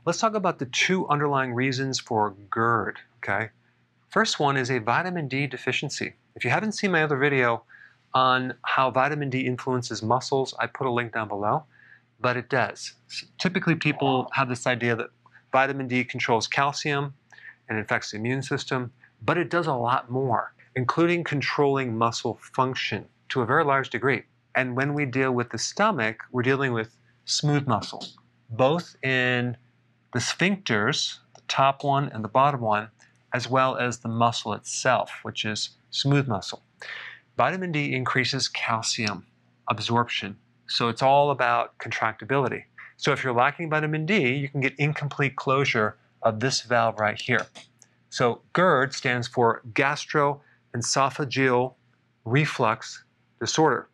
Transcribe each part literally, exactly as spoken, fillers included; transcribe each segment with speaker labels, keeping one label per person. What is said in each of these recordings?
Speaker 1: Let's talk about the two underlying reasons for GERD, okay? First one is a vitamin D deficiency. If you haven't seen my other video on how vitamin D influences muscles, I put a link down below, but it does. Typically people have this idea that vitamin D controls calcium and affects the immune system, but it does a lot more, including controlling muscle function to a very large degree. And when we deal with the stomach, we're dealing with smooth muscle, both in the sphincters, the top one and the bottom one, as well as the muscle itself, which is smooth muscle. Vitamin D increases calcium absorption, so it's all about contractibility. So if you're lacking vitamin D, you can get incomplete closure of this valve right here. So GERD stands for Gastroesophageal Reflux Disorder.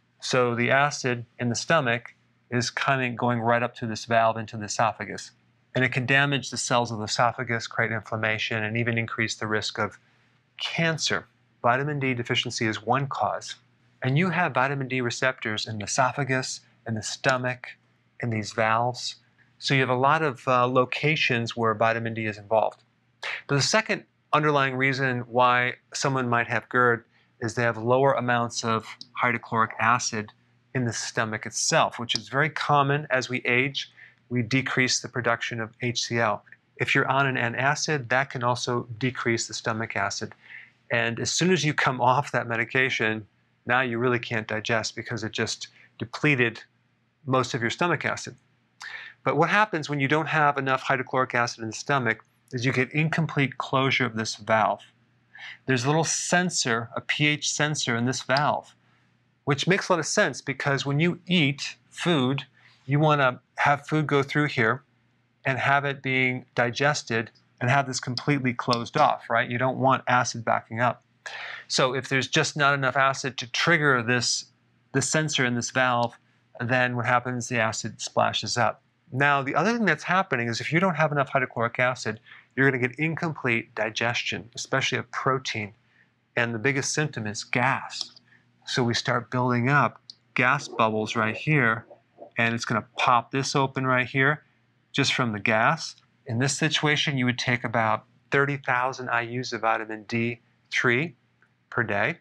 Speaker 1: So the acid in the stomach is kind of going right up to this valve into the esophagus. And it can damage the cells of the esophagus, create inflammation, and even increase the risk of cancer. Vitamin D deficiency is one cause. And you have vitamin D receptors in the esophagus, in the stomach, in these valves. So you have a lot of uh, locations where vitamin D is involved. But the second underlying reason why someone might have GERD is they have lower amounts of hydrochloric acid in the stomach itself, which is very common as we age. We decrease the production of H C L. If you're on an antacid, that can also decrease the stomach acid. And as soon as you come off that medication, now you really can't digest because it just depleted most of your stomach acid. But what happens when you don't have enough hydrochloric acid in the stomach is you get incomplete closure of this valve. There's a little sensor, a pH sensor in this valve, which makes a lot of sense because when you eat food, you want to have food go through here and have it being digested and have this completely closed off, right? You don't want acid backing up. So if there's just not enough acid to trigger this, this sensor in this valve, then what happens, the acid splashes up. Now, the other thing that's happening is if you don't have enough hydrochloric acid, you're going to get incomplete digestion, especially of protein. And the biggest symptom is gas. So we start building up gas bubbles right here, and it's going to pop this open right here just from the gas. In this situation, you would take about thirty thousand I U's of vitamin D three per day.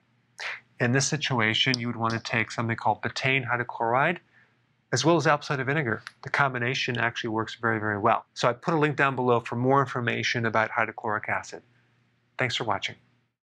Speaker 1: In this situation, you would want to take something called betaine hydrochloride, as well as apple cider vinegar. The combination actually works very, very well. So I put a link down below for more information about hydrochloric acid. Thanks for watching.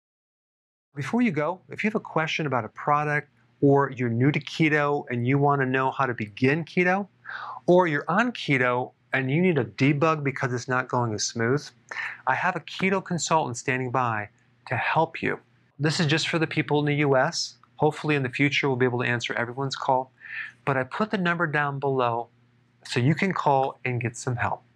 Speaker 1: Before you go, if you have a question about a product, or you're new to keto and you want to know how to begin keto, or you're on keto and you need a debug because it's not going as smooth, I have a keto consultant standing by to help you. This is just for the people in the U S. Hopefully in the future we'll be able to answer everyone's call. But I put the number down below so you can call and get some help.